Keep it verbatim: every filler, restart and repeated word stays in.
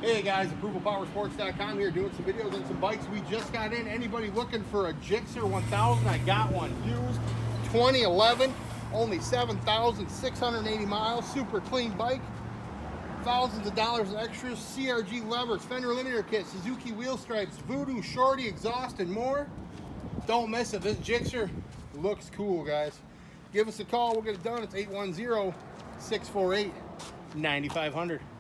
Hey guys, approval power sports dot com here doing some videos on some bikes we just got in. Anybody looking for a G S X R one thousand? I got one used, twenty eleven, only seven thousand six hundred eighty miles, super clean bike, thousands of dollars of extras, C R G levers, fender limiter kit, Suzuki wheel stripes, Voodoo, Shorty, exhaust, and more. Don't miss it. This G S X R looks cool, guys. Give us a call, we'll get it done. It's eight one zero, six four eight, nine five zero zero.